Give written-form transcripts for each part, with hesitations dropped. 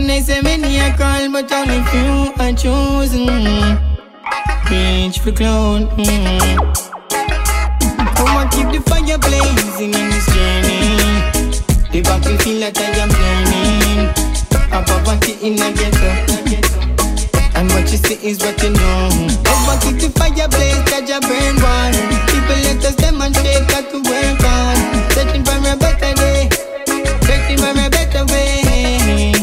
And I say many a call, but only few are chosen. Reach for cloud. Come and keep the fire blazing in this journey. The back will feel like I am burning. A poverty in a ghetto. And what you see is what you know. Over keep the fire blaze, that you burn one. People let us demonstrate that to work on. Searching for a better day, searching for a better way.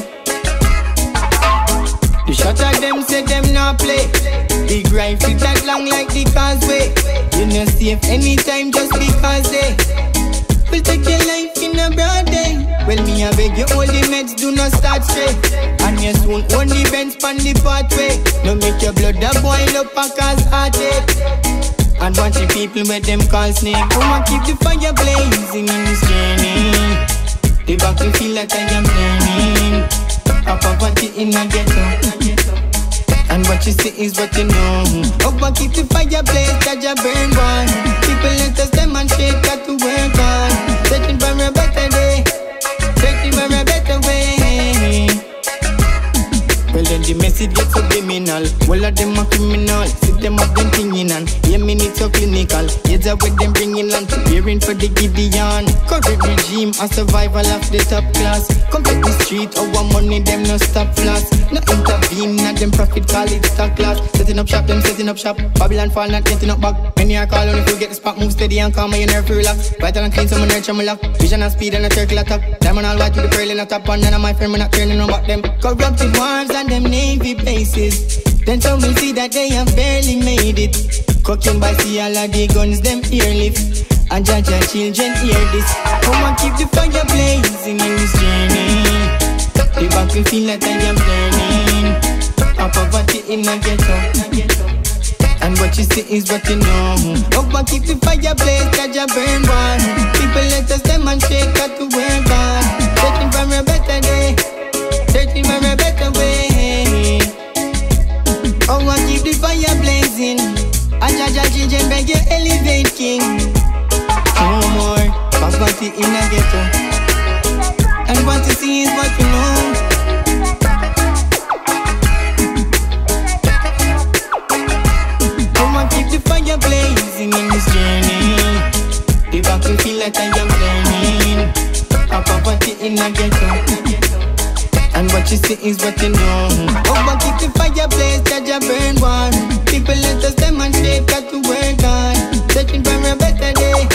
The shot of them say them not play. Big rifle that long like the causeway. You know safe anytime just because they will take your life in a broad day. Well, me I beg you, all the meds do not start straight. And you soon own the bends pan the pathway. No make your blood a boil up and cause heartache. And watch the people with them call snake. Come and keep the fire blazing in this journey. The back will feel like I am burning. A poverty in a ghetto. And what you see is what you know. Over keep the fire blaze, that you burn one. People let us demonstrate that to work on. Searching for a better day, searching for a better way. Well then the message gets subliminal. All of them are criminal. Sit them up them thinking and hear me need so clinical. Heads up with them bringing land, preparing for the Gideon. Correct regime, a survival of the top class. Complete the street, our money them no stop flash. No intervene, not them profit call it stock class. Setting up shop, them setting up shop. Babylon fall, not getting up back. When you are calling, if you get the spot, move steady and calm, and you never relax. Vital and clean, someone nurture my lock. Vision and speed and a circle attack. Diamond all white with the pearl in a top. And none of my friends, we're not turning on back them. Corrupted wars and them navy bases. Then some will see that they have barely made it. Cooking by sea, all of the guns, them airlift. And judge our children hear this. Come and keep the fire blazing in this journey. The back will feel like I am burning. A poverty in a ghetto. And what you see is what you know. Over keep the fire blaze, that you burn one. People let us demonstrate that to work on. Searching for a better day, searching for a better way. Over keep the fire blazing. And judge our children beg you elevate king. No more poverty in a ghetto. And what you see is what you know. Come and keep the fire blazing in this journey. The back will feel like I am burning. A poverty in a ghetto. And what you see is what you know. Over keep the fire blaze, that you burn one. People let us demonstrate that to work on. Searching for a better day,